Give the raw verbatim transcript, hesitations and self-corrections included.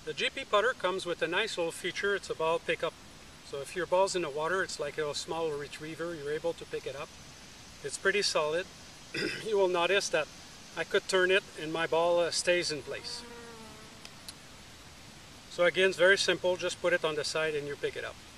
The G P putter comes with a nice little feature. It's a ball pickup. So if your ball's in the water, it's like a small retriever. You're able to pick it up. It's pretty solid. You will notice that I could turn it and my ball uh, stays in place. So again, it's very simple. Just put it on the side and you pick it up.